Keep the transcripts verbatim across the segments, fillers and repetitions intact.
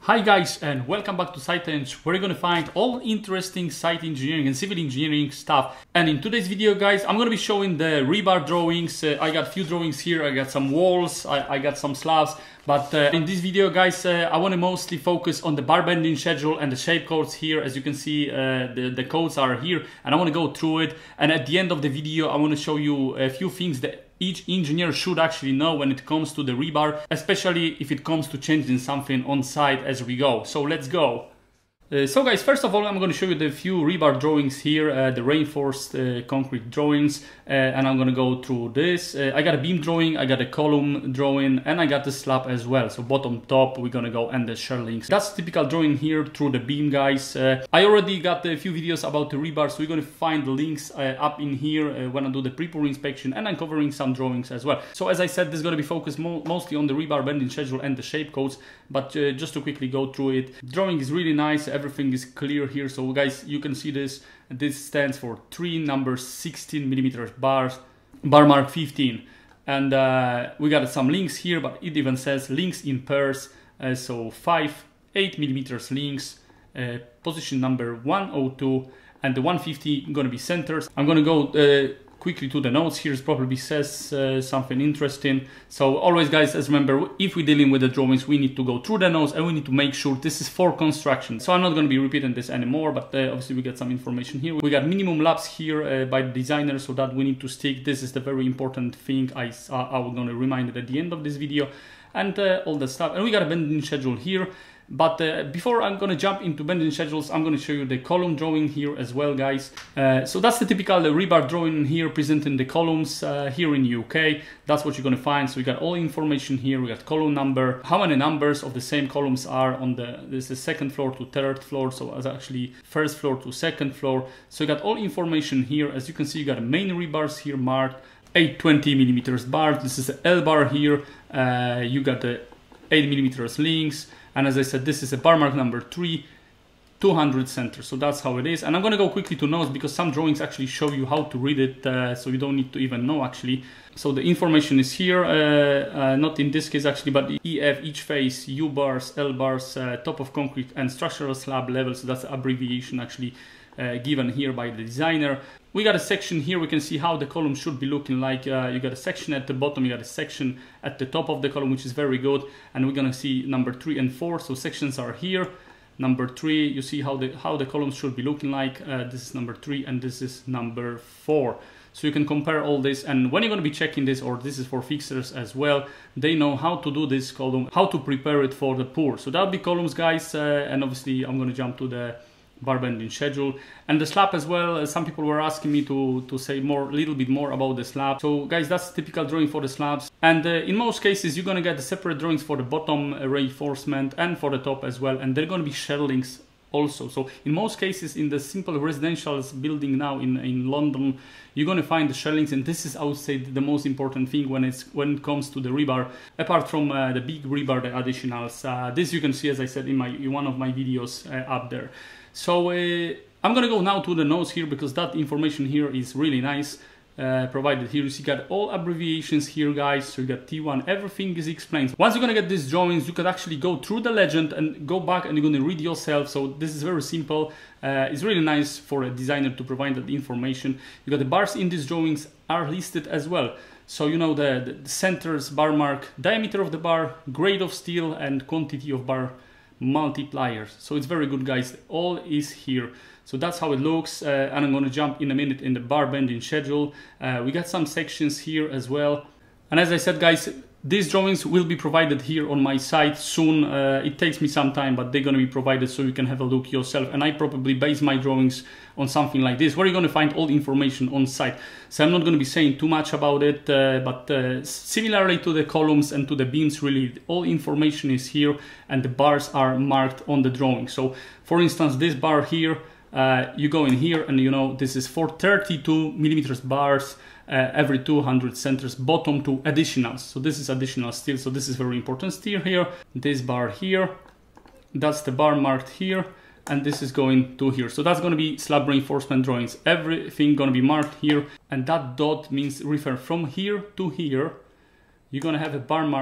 Hi guys, and welcome back to SiteEng, where you're gonna find all interesting site engineering and civil engineering stuff. And in today's video guys, I'm gonna be showing the rebar drawings. uh, I got a few drawings here, I got some walls, I, I got some slabs, but uh, in this video guys, uh, I want to mostly focus on the bar bending schedule and the shape codes here. As you can see, uh, the, the codes are here, and I want to go through it, and at the end of the video I want to show you a few things that each engineer should actually know when it comes to the rebar, especially if it comes to changing something on site as we go. So let's go. Uh, so guys, first of all, I'm going to show you the few rebar drawings here, uh, the reinforced uh, concrete drawings, uh, and I'm going to go through this. Uh, I got a beam drawing, I got a column drawing, and I got the slab as well. So bottom, top, we're going to go, and the shearlings. That's typical drawing here through the beam, guys. Uh, I already got a few videos about the rebar, so we're going to find the links uh, up in here uh, when I do the pre-pour inspection, and I'm covering some drawings as well. So as I said, this is going to be focused mo mostly on the rebar bending schedule and the shape codes, but uh, just to quickly go through it. The drawing is really nice. Everything is clear here, so guys, you can see this. This stands for three number sixteen millimeters bars, bar mark fifteen, and uh, we got some links here, but it even says links in pairs. Uh, so five eight millimeters links, uh, position number one oh two, and the one fifty gonna be centers. I'm gonna go uh, quickly to the notes here. It probably says uh, something interesting. So always guys, as remember, if we're dealing with the drawings, we need to go through the notes and we need to make sure this is for construction. So I'm not going to be repeating this anymore, but uh, obviously we get some information here. We got minimum laps here uh, by the designer, so that we need to stick. This is the very important thing I, uh, I was going to remind it at the end of this video, and uh, all that stuff. And we got a bending schedule here. But uh, before I'm going to jump into bending schedules, I'm going to show you the column drawing here as well, guys. Uh, so that's the typical uh, rebar drawing here, presenting the columns uh, here in U K. That's what you're going to find. So we got all information here. We got column number, how many numbers of the same columns are on the, this is second floor to third floor. So it's actually first floor to second floor. So you got all information here. As you can see, you got main rebars here marked, eight twenty millimeters bar. This is the L bar here. Uh, you got the eight millimeters links. And as I said, this is a bar mark number three, two hundred center. So that's how it is. And I'm going to go quickly to notes because some drawings actually show you how to read it. Uh, so you don't need to even know actually. So the information is here, uh, uh, not in this case actually, but E F, each face, U bars, L bars, uh, top of concrete and structural slab level. So that's the abbreviation actually uh, given here by the designer. We got a section here, we can see how the column should be looking like. Uh, you got a section at the bottom, you got a section at the top of the column, which is very good. And we're gonna see number three and four, so sections are here. Number three, you see how the how the columns should be looking like. Uh, this is number three and this is number four. So you can compare all this, and when you're gonna be checking this, or this is for fixers as well, they know how to do this column, how to prepare it for the pour. So that'll be columns, guys, uh, and obviously I'm gonna jump to the bar bending schedule and the slab as well. Uh, some people were asking me to to say more a little bit more about the slab. So guys, that's typical drawing for the slabs, and uh, in most cases you're gonna get the separate drawings for the bottom uh, reinforcement and for the top as well, and they're gonna be shearlings also. So in most cases, in the simple residential building now in in London, you're gonna find the shearlings, and this is, I would say, the most important thing when it's when it comes to the rebar, apart from uh, the big rebar, the additionals. Uh, this you can see, as I said, in my in one of my videos uh, up there. So uh, I'm gonna go now to the notes here because that information here is really nice. Uh, provided here, you see, got all abbreviations here, guys. So you got T one, everything is explained. Once you're gonna get these drawings, you can actually go through the legend and go back and you're gonna read yourself. So this is very simple. Uh, it's really nice for a designer to provide that information. You got the bars in these drawings are listed as well. So you know the, the centers, bar mark, diameter of the bar, grade of steel, and quantity of bar multipliers. So it's very good, guys. All is here. So that's how it looks, uh, and I'm going to jump in a minute in the bar bending schedule. Uh, we got some sections here as well, and as I said, guys, these drawings will be provided here on my site soon. Uh, it takes me some time, but they're going to be provided so you can have a look yourself. And I probably base my drawings on something like this, where you're going to find all the information on site. So I'm not going to be saying too much about it, uh, but uh, similarly to the columns and to the beams, really, all information is here, and the bars are marked on the drawing. So for instance, this bar here, uh, you go in here and you know this is for thirty-two millimeters bars, uh, every two hundred centers, bottom to additionals. So this is additional steel, so this is very important steel here. This bar here, that's the bar marked here, and this is going to here. So that's going to be slab reinforcement drawings. Everything going to be marked here, and that dot means refer from here to here. You're going to have a bar mark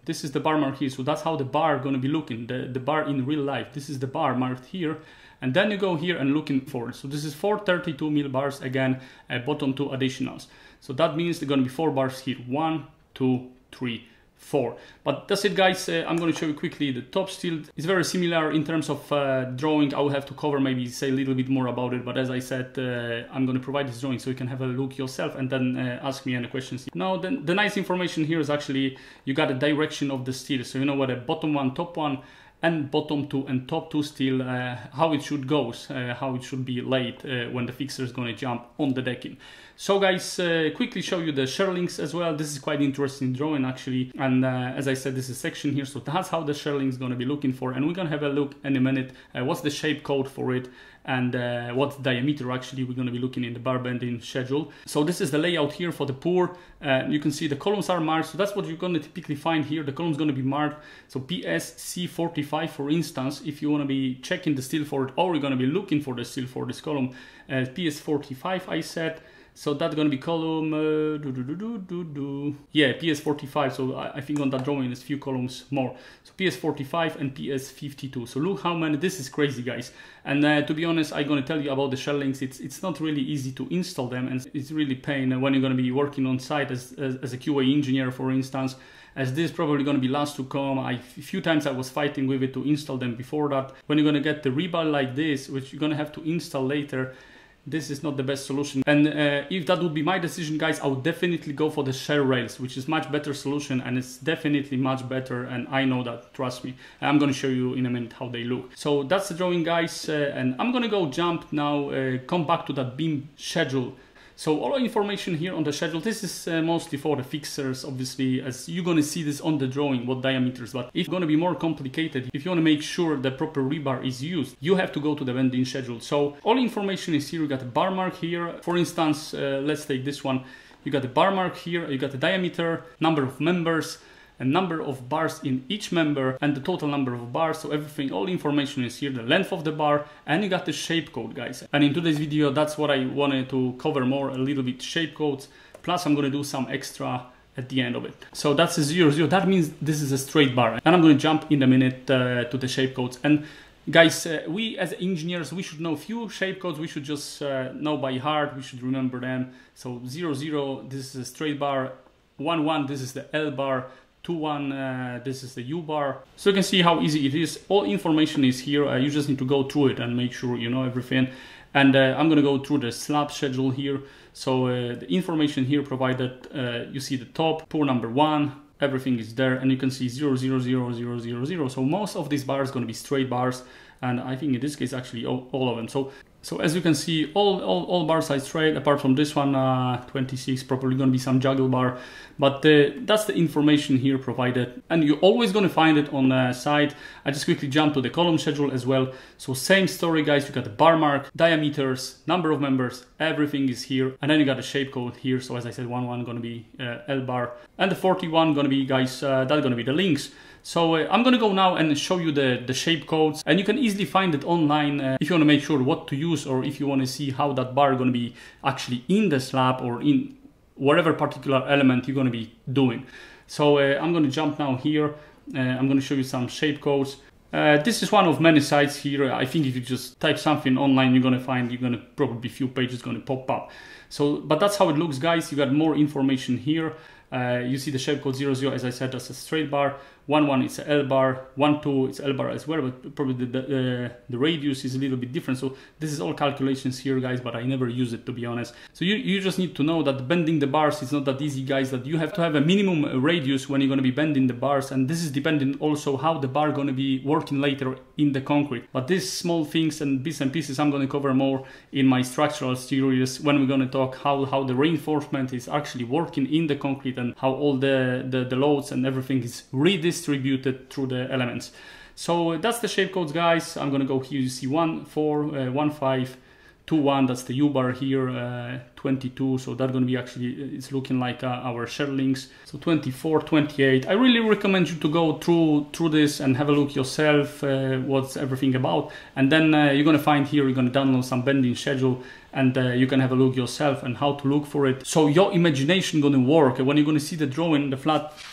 This is the bar mark here, so that's how the bar gonna be looking, the, the bar in real life. This is the bar marked here, and then you go here and looking for it. So this is four thirty-two mil bars, again, uh, bottom two additionals. So that means there are gonna be four bars here, one, two, three, four. But that's it, guys. uh, I'm going to show you quickly the top steel. It's very similar in terms of uh, drawing. I will have to cover, maybe say a little bit more about it, but as I said, uh, I'm going to provide this drawing so you can have a look yourself and then uh, ask me any questions. Now the, the nice information here is actually you got a direction of the steel, so you know what a bottom one, top one, and bottom two and top two steel, uh, how it should go, uh, how it should be laid uh, when the fixer is going to jump on the decking. So guys, uh, quickly show you the shearlings as well. This is quite interesting drawing actually, and uh, as I said, this is section here, so that's how the shearling is going to be looking for, and we're going to have a look in a minute uh, what's the shape code for it, and uh, what diameter actually we're going to be looking in the bar bending schedule. So this is the layout here for the pour. Uh, you can see the columns are marked, so that's what you're going to typically find here. The column's going to be marked, so P S C forty-five for instance, if you want to be checking the steel for it, or you're going to be looking for the steel for this column, uh, P S forty-five I said. So that's going to be column, uh, do, do, do, do, do, do. Yeah, P S forty-five, so I, I think on that drawing there's a few columns more. So P S forty-five and P S fifty-two. So look how many, this is crazy, guys. And uh, to be honest, I'm going to tell you about the shearlings. It's it's not really easy to install them, and it's really pain when you're going to be working on site as, as, as a Q A engineer, for instance, as this is probably going to be last to come. I, a few times I was fighting with it to install them before that. When you're going to get the rebar like this, which you're going to have to install later, this is not the best solution. And uh, if that would be my decision, guys, I would definitely go for the shear rails, which is much better solution, and it's definitely much better, and I know that, trust me. I'm going to show you in a minute how they look. So that's the drawing, guys, uh, and I'm going to go jump now, uh, come back to that beam schedule. So all information here on the schedule, this is uh, mostly for the fixers, obviously, as you're going to see this on the drawing, what diameters, but if it's going to be more complicated, if you want to make sure the proper rebar is used, you have to go to the bending schedule. So all information is here. You got a bar mark here. For instance, uh, let's take this one. You got the bar mark here, you got the diameter, number of members, a number of bars in each member, and the total number of bars. So everything, all information is here, the length of the bar, and you got the shape code, guys. And in today's video, that's what I wanted to cover more, a little bit shape codes, plus I'm going to do some extra at the end of it. So that's a zero zero, that means this is a straight bar, and I'm going to jump in a minute uh, to the shape codes. And guys, uh, we as engineers, we should know few shape codes. We should just uh, know by heart. We should remember them. So zero zero, this is a straight bar. one one, this is the L bar. two one, uh, this is the U bar. So you can see how easy it is. All information is here. Uh, you just need to go through it and make sure you know everything. And uh, I'm gonna go through the slab schedule here. So uh, the information here provided, uh, you see the top, pour number one, everything is there, and you can see zero zero zero zero zero zero. So most of these bars are gonna be straight bars, and I think in this case actually all, all of them. So So as you can see, all, all, all bars are straight, apart from this one, uh, twenty-six, probably going to be some juggle bar. But uh, that's the information here provided. And you're always going to find it on the side. I just quickly jump to the column schedule as well. So same story, guys. You got the bar mark, diameters, number of members, everything is here. And then you got a shape code here. So as I said, one one going to be uh, L bar. And the forty-one going to be, guys, uh, that's going to be the links. So uh, I'm going to go now and show you the, the shape codes, and you can easily find it online uh, if you want to make sure what to use, or if you want to see how that bar is going to be actually in the slab or in whatever particular element you're going to be doing. So uh, I'm going to jump now here. Uh, I'm going to show you some shape codes. Uh, this is one of many sites here. I think if you just type something online, you're going to find, you're going to probably a few pages going to pop up. So, but that's how it looks, guys. You got more information here. Uh, you see the shape code zero zero, as I said, that's a straight bar. one one is a L bar, one two it's L bar as well, but probably the, the, uh, the radius is a little bit different. So this is all calculations here, guys, but I never use it, to be honest. So you, you just need to know that bending the bars is not that easy, guys, that you have to have a minimum radius when you're going to be bending the bars, and this is depending also how the bar going to be working later in the concrete. But these small things and bits and pieces I'm going to cover more in my structural series when we're going to talk how, how the reinforcement is actually working in the concrete, and how all the, the, the loads and everything is redistributed through the elements. So that's the shape codes, guys. I'm gonna go here. You see one four, uh, one five, two one. That's the U bar here. Uh, twenty-two. So that's gonna be actually, it's looking like uh, our shearlings. So twenty-four, twenty-eight. I really recommend you to go through through this and have a look yourself. Uh, what's everything about, and then uh, you're gonna find here. You're gonna download some bending schedule, and uh, you can have a look yourself and how to look for it. So your imagination gonna work when you're gonna see the drawing, the flat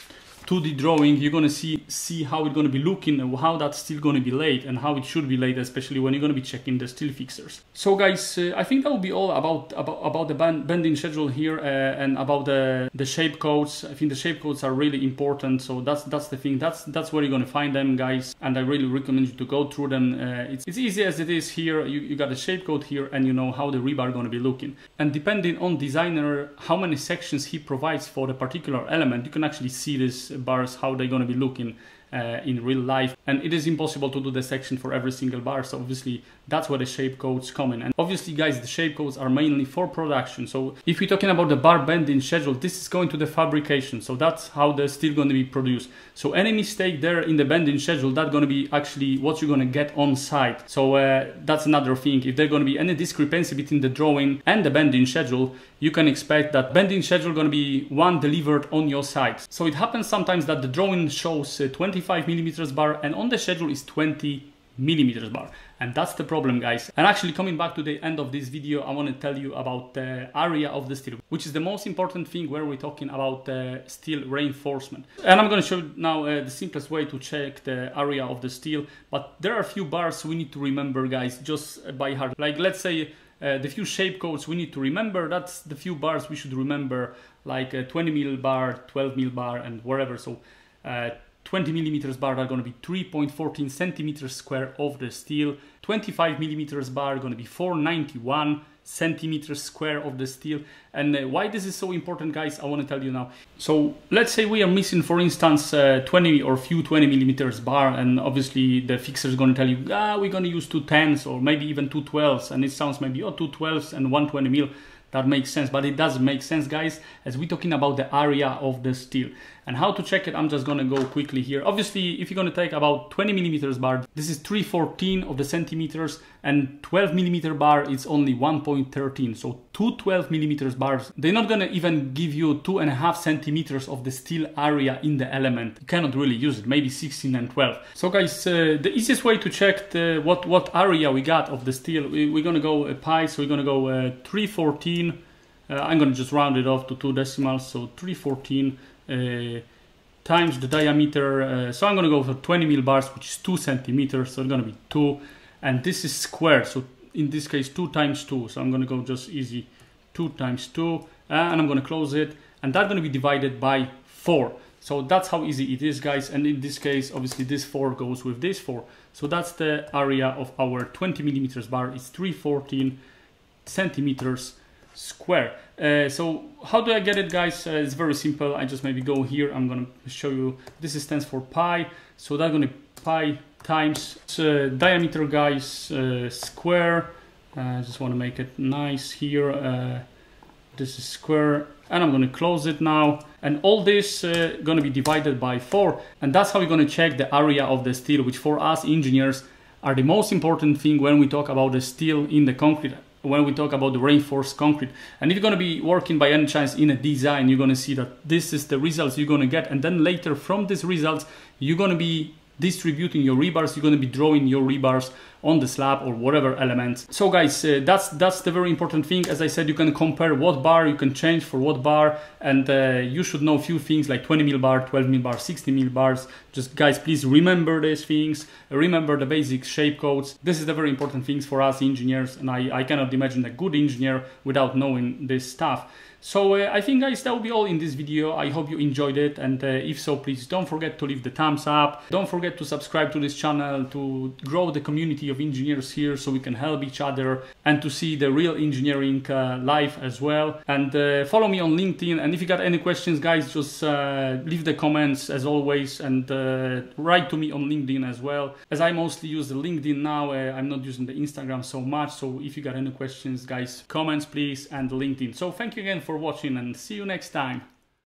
two D drawing, you're gonna see see how it's gonna be looking and how that's still gonna be laid and how it should be laid, especially when you're gonna be checking the steel fixtures. So guys, uh, I think that will be all about about, about the bend, bending schedule here uh, and about the the shape codes. I think the shape codes are really important. So that's that's the thing. That's that's where you're gonna find them, guys. And I really recommend you to go through them. Uh, it's it's easy as it is here. You you got the shape code here, and you know how the rebar gonna be looking. And depending on designer, how many sections he provides for the particular element, you can actually see these bars how they're gonna be looking uh, in real life. And it is impossible to do the section for every single bar. So obviously that's where the shape codes come in. And obviously, guys, the shape codes are mainly for production. So if we're talking about the bar bending schedule, this is going to the fabrication. So that's how the steel going to be produced. So any mistake there in the bending schedule, that's going to be actually what you're going to get on site. So uh, that's another thing. If there's going to be any discrepancy between the drawing and the bending schedule, you can expect that bending schedule going to be one delivered on your site. So it happens sometimes that the drawing shows uh, twenty-five millimeters bar and on the schedule is twenty millimeters bar, and that's the problem, guys. And actually, coming back to the end of this video, I want to tell you about the area of the steel, which is the most important thing where we're talking about uh, steel reinforcement. And I'm going to show you now uh, the simplest way to check the area of the steel. But there are a few bars we need to remember, guys, just by heart. Like, let's say uh, the few shape codes we need to remember, that's the few bars we should remember, like a twenty mil bar, twelve mil bar, and whatever. So uh, twenty millimeters bar are going to be three point one four centimeters square of the steel. twenty-five millimeters bar are going to be four hundred ninety-one centimeters square of the steel. And uh, why this is so important, guys, I want to tell you now. So let's say we are missing, for instance, uh, twenty or few twenty millimeters bar, and obviously the fixer is going to tell you, ah, we're going to use two tens or maybe even two twelves, and it sounds maybe, oh, two twelves and one twenty mil. That makes sense, but it doesn't make sense, guys, as we're talking about the area of the steel. And how to check it, I'm just gonna go quickly here. Obviously, if you're gonna take about twenty millimeters bar, this is three fourteen of the centimeters, and twelve millimeter bar is only one point one three. So two twelve millimeters bars, they're not gonna even give you two and a half centimeters of the steel area in the element. You cannot really use it, maybe sixteen and twelve. So guys, uh, the easiest way to check the, what, what area we got of the steel, we, we're gonna go uh, pi, so we're gonna go uh, three fourteen. Uh, I'm going to just round it off to two decimals, so three fourteen uh, times the diameter. Uh, so I'm going to go for twenty mil bars, which is two centimeters, so it's going to be two. And this is squared, so in this case, two times two. So I'm going to go just easy, two times two, uh, and I'm going to close it. And that's going to be divided by four. So that's how easy it is, guys. And in this case, obviously, this four goes with this four. So that's the area of our twenty millimeters bar. It's three fourteen centimeters square. Uh, so how do I get it, guys? Uh, it's very simple. I just maybe go here. I'm gonna show you. This stands for pi. So that's gonna be pi times uh, diameter, guys, uh, square. I uh, just want to make it nice here. Uh, this is square, and I'm gonna close it now. And all this uh, gonna be divided by four, and that's how we're gonna check the area of the steel, which for us engineers are the most important thing when we talk about the steel in the concrete, when we talk about the reinforced concrete. And if you're going to be working by any chance in a design, you're going to see that this is the results you're going to get. And then later from these results, you're going to be distributing your rebars, you're going to be drawing your rebars on the slab or whatever elements. So guys, uh, that's that's the very important thing. As I said, you can compare what bar you can change for what bar, and uh, you should know a few things like twenty mil bar, twelve mil bar, sixty mil bars. Just guys, please remember these things, remember the basic shape codes. This is the very important things for us engineers, and I, I cannot imagine a good engineer without knowing this stuff. So uh, I think, guys, that will be all in this video. I hope you enjoyed it, and uh, if so, please don't forget to leave the thumbs up. Don't forget to subscribe to this channel to grow the community of engineers here, so we can help each other and to see the real engineering uh, life as well. And uh, follow me on LinkedIn, and if you got any questions, guys, just uh, leave the comments as always, and uh, write to me on LinkedIn as well. As I mostly use the LinkedIn now, uh, I'm not using the Instagram so much. So if you got any questions, guys, comments please, and LinkedIn. So thank you again for watching, and see you next time.